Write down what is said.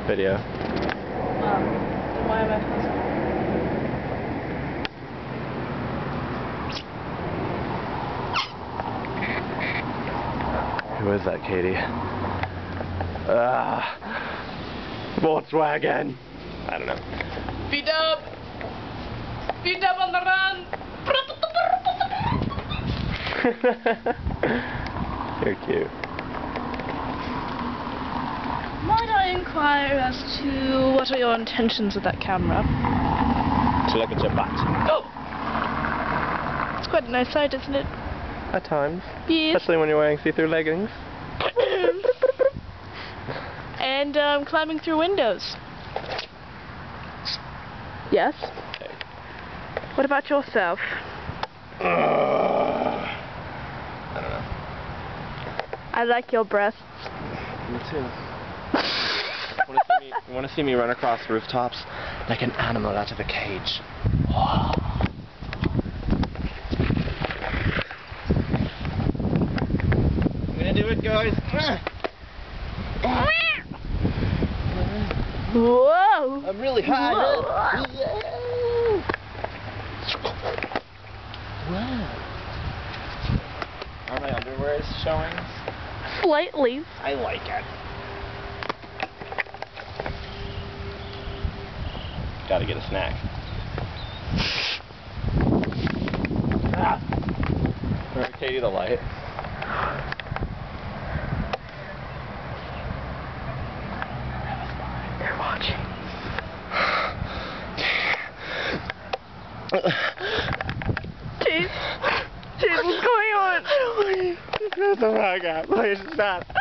video. Then why am I Who is that, Katie? Volkswagen! I don't know. Speed up! Speed up on the run! You're cute. Might I inquire as to what are your intentions with that camera? To look at your butt. Oh! It's quite a nice sight, isn't it? At times. Yes. Especially when you're wearing see-through leggings. And climbing through windows. Yes? Okay. What about yourself? I don't know. I like your breasts. Me too. You want to see me run across rooftops like an animal out of a cage? I'm gonna do it, guys. Whoa! I'm really high. Whoa. Wow. Are my underwears showing? Slightly. I like it. Gotta get a snack. Remember Katie the light? They're watching. Jeez, what's going on? I don't want to. Get the fuck out. Please stop.